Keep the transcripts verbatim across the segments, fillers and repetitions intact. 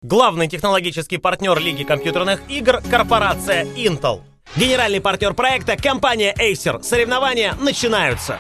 Главный технологический партнер Лиги компьютерных игр – корпорация Intel. Генеральный партнер проекта – компания Acer. Соревнования начинаются.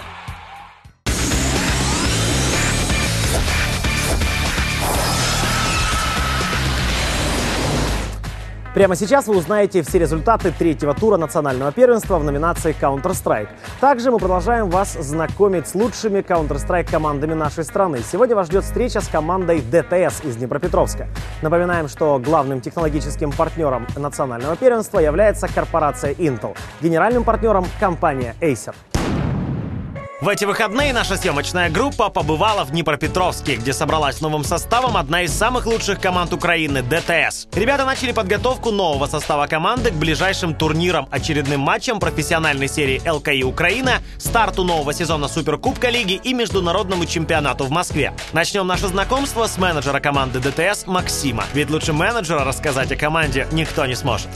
Прямо сейчас вы узнаете все результаты третьего тура национального первенства в номинации Counter-Strike. Также мы продолжаем вас знакомить с лучшими Counter-Strike командами нашей страны. Сегодня вас ждет встреча с командой ди ти эс из Днепропетровска. Напоминаем, что главным технологическим партнером национального первенства является корпорация Intel. Генеральным партнером – компания Acer. В эти выходные наша съемочная группа побывала в Днепропетровске, где собралась новым составом одна из самых лучших команд Украины – ди ти эс. Ребята начали подготовку нового состава команды к ближайшим турнирам, очередным матчам профессиональной серии эл ка и Украина, старту нового сезона Суперкубка Лиги и международному чемпионату в Москве. Начнем наше знакомство с менеджера команды ди ти эс Максима. Ведь лучше менеджера рассказать о команде никто не сможет.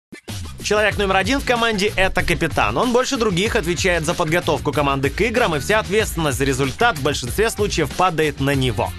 Человек номер один в команде — это капитан. Он больше других отвечает за подготовку команды к играм, и вся ответственность за результат в большинстве случаев падает на него.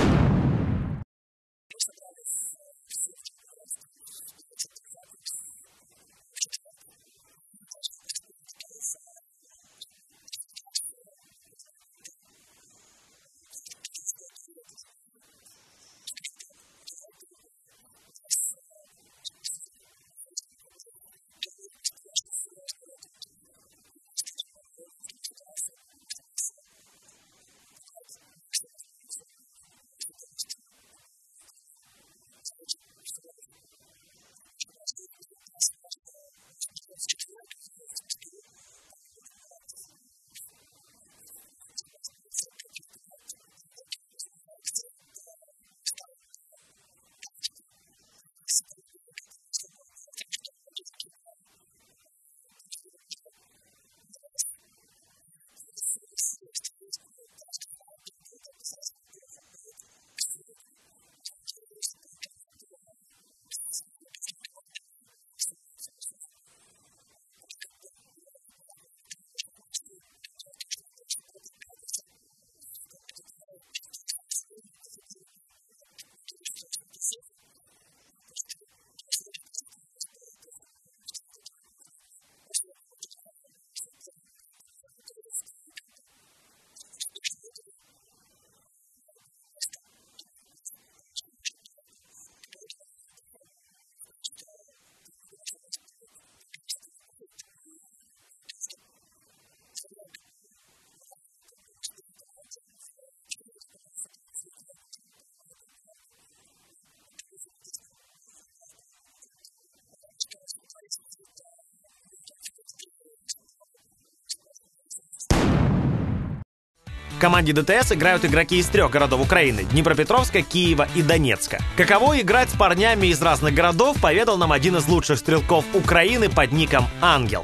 В команде ДТС играют игроки из трех городов Украины — Днепропетровска, Киева и Донецка. Каково играть с парнями из разных городов, поведал нам один из лучших стрелков Украины под ником Ангел.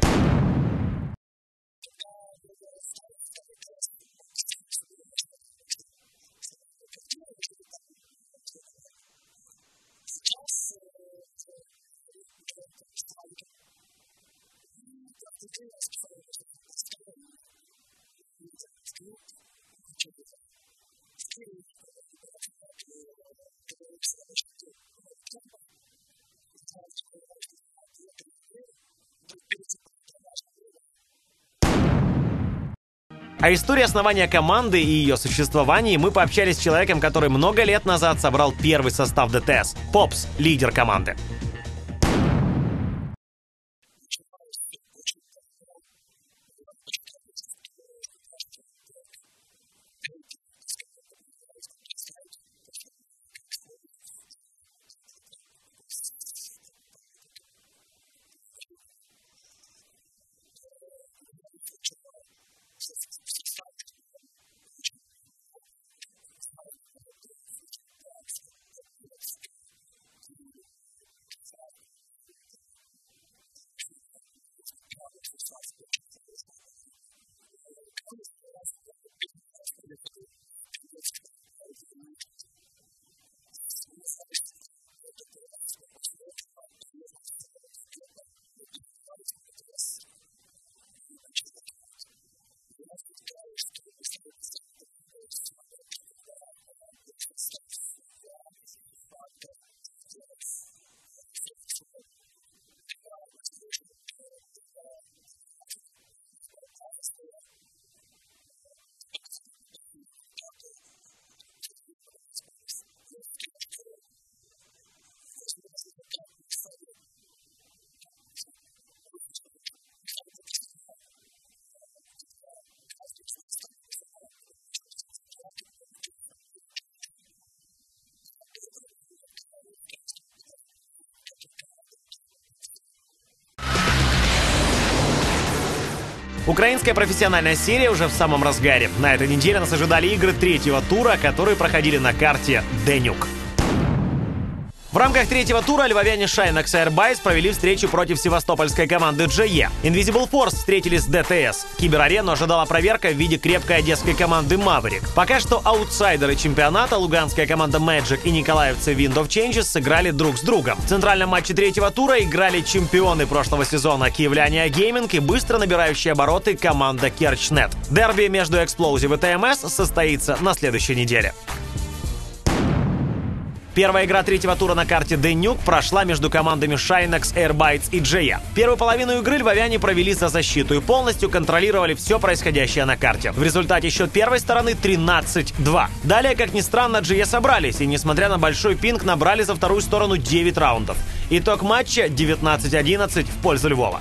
О истории основания команды и ее существовании мы пообщались с человеком, который много лет назад собрал первый состав ДТС — Попс, лидер команды. Украинская профессиональная серия уже в самом разгаре. На этой неделе нас ожидали игры третьего тура, которые проходили на карте Денюк. В рамках третьего тура львовяне Shinx Airbytes провели встречу против севастопольской команды джей и. Invisible Force встретились с ди ти эс. Киберарену ожидала проверка в виде крепкой одесской команды Maverick. Пока что аутсайдеры чемпионата, луганская команда Magic и николаевцы Wind of Changes, сыграли друг с другом. В центральном матче третьего тура играли чемпионы прошлого сезона киевляне Gaming и быстро набирающие обороты команда Керчнет. Дерби между Explosive и ти эм эс состоится на следующей неделе. Первая игра третьего тура на карте Денюк прошла между командами Shinx Airbytes и джей и. Первую половину игры львовяне провели за защиту и полностью контролировали все происходящее на карте. В результате счет первой стороны тринадцать два. Далее, как ни странно, джей и собрались и, несмотря на большой пинг, набрали за вторую сторону девять раундов. Итог матча девятнадцать одиннадцать в пользу Львова.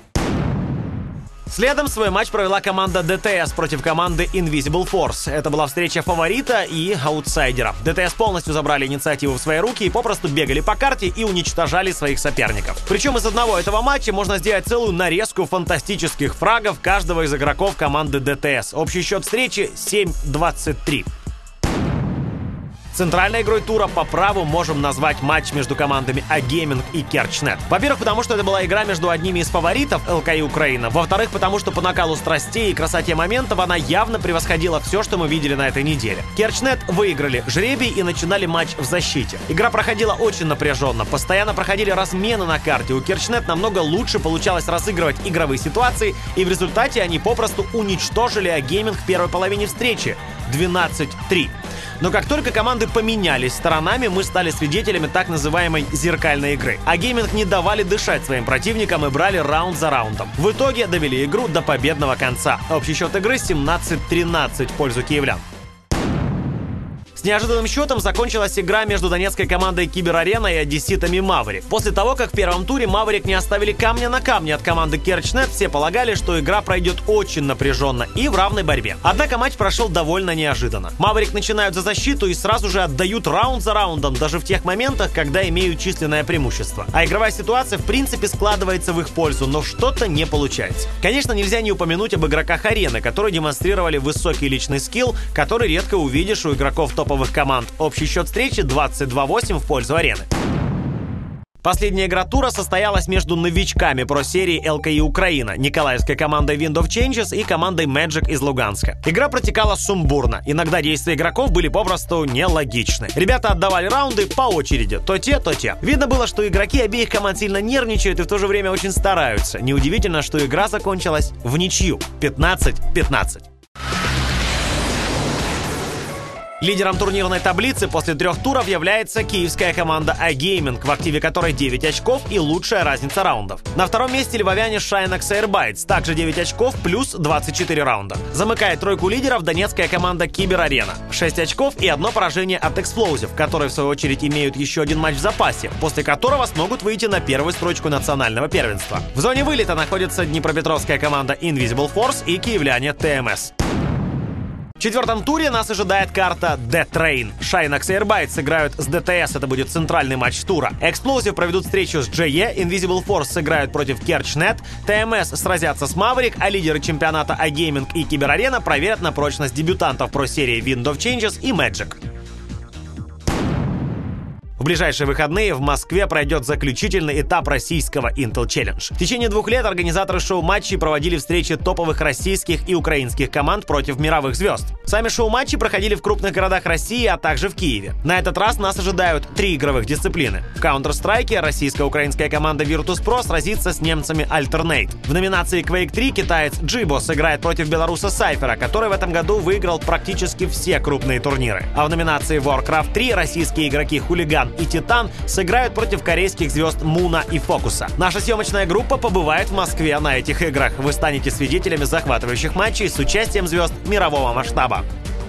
Следом свой матч провела команда ди ти эс против команды Invisible Force. Это была встреча фаворита и аутсайдера. ди ти эс полностью забрали инициативу в свои руки и попросту бегали по карте и уничтожали своих соперников. Причем из одного этого матча можно сделать целую нарезку фантастических фрагов каждого из игроков команды ди ти эс. Общий счет встречи семь двадцать три. Центральной игрой тура по праву можем назвать матч между командами Gaming и Керчнет. Во-первых, потому что это была игра между одними из фаворитов эл кей и Украина. Во-вторых, потому что по накалу страстей и красоте моментов она явно превосходила все, что мы видели на этой неделе. Керчнет выиграли жребий и начинали матч в защите. Игра проходила очень напряженно, постоянно проходили размены на карте. У Керчнет намного лучше получалось разыгрывать игровые ситуации, и в результате они попросту уничтожили Gaming в первой половине встречи двенадцать три. Но как только команды поменялись сторонами, мы стали свидетелями так называемой зеркальной игры. А Gaming не давали дышать своим противникам и брали раунд за раундом. В итоге довели игру до победного конца. Общий счет игры семнадцать тринадцать в пользу киевлян. С неожиданным счетом закончилась игра между донецкой командой Киберарена и одесситами Maverick. После того, как в первом туре Maverick не оставили камня на камне от команды Керчнет, все полагали, что игра пройдет очень напряженно и в равной борьбе. Однако матч прошел довольно неожиданно. Maverick начинают за защиту и сразу же отдают раунд за раундом, даже в тех моментах, когда имеют численное преимущество. А игровая ситуация в принципе складывается в их пользу, но что-то не получается. Конечно, нельзя не упомянуть об игроках арены, которые демонстрировали высокий личный скилл, который редко увидишь у игроков топовых команд. Общий счет встречи двадцать два восемь в пользу арены. Последняя игра тура состоялась между новичками про-серии эл кей и Украина, николаевской командой Wind of Changes и командой Magic из Луганска. Игра протекала сумбурно. Иногда действия игроков были попросту нелогичны. Ребята отдавали раунды по очереди. То те, то те. Видно было, что игроки обеих команд сильно нервничают и в то же время очень стараются. Неудивительно, что игра закончилась в ничью пятнадцать пятнадцать. Лидером турнирной таблицы после трех туров является киевская команда Gaming, в активе которой девять очков и лучшая разница раундов. На втором месте львовяне Shinx Airbytes, также девять очков плюс двадцать четыре раунда. Замыкает тройку лидеров донецкая команда Киберарена, шесть очков и одно поражение от Explosive, которые в свою очередь имеют еще один матч в запасе, после которого смогут выйти на первую строчку национального первенства. В зоне вылета находится днепропетровская команда Invisible Force и киевляне ти эм эс. В четвертом туре нас ожидает карта Death Train. Shinx Airbytes сыграют с ди ти эс, это будет центральный матч тура. Explosive проведут встречу с джей и, Invisible Force сыграют против Керчнет, ти эм эс сразятся с Maverick, а лидеры чемпионата Gaming и Киберарена проверят на прочность дебютантов про серии Wind of Changes и Magic. В ближайшие выходные в Москве пройдет заключительный этап российского Intel Challenge. В течение двух лет организаторы шоу-матчей проводили встречи топовых российских и украинских команд против мировых звезд. Сами шоу-матчи проходили в крупных городах России, а также в Киеве. На этот раз нас ожидают три игровых дисциплины. В Counter-Strike российско-украинская команда Virtus.pro сразится с немцами Alternate. В номинации Quake три китаец Джибо сыграет против белоруса Сайфера, который в этом году выиграл практически все крупные турниры. А в номинации Warcraft три российские игроки Хулиган и Титан сыграют против корейских звезд Муна и Фокуса. Наша съемочная группа побывает в Москве на этих играх. Вы станете свидетелями захватывающих матчей с участием звезд мирового масштаба.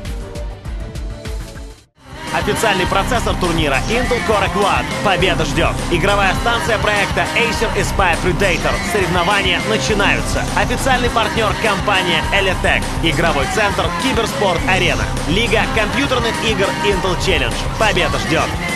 Официальный процессор турнира Intel Core Quad. Победа ждет. Игровая станция проекта Acer Aspire Predator. Соревнования начинаются. Официальный партнер компания Elitech. Игровой центр Киберспорт Арена. Лига компьютерных игр Intel Challenge. Победа ждет.